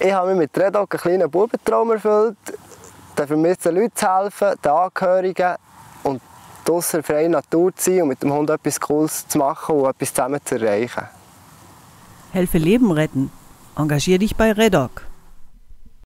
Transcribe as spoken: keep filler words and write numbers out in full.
Ich habe mir mit Redoc einen kleinen Bubentraum erfüllt, den vermissten Leuten zu helfen, den Angehörigen und draussen in der freien Natur zu sein und mit dem Hund etwas Cooles zu machen und etwas zusammen zu erreichen. Helfe Leben retten. Engagier dich bei Redoc.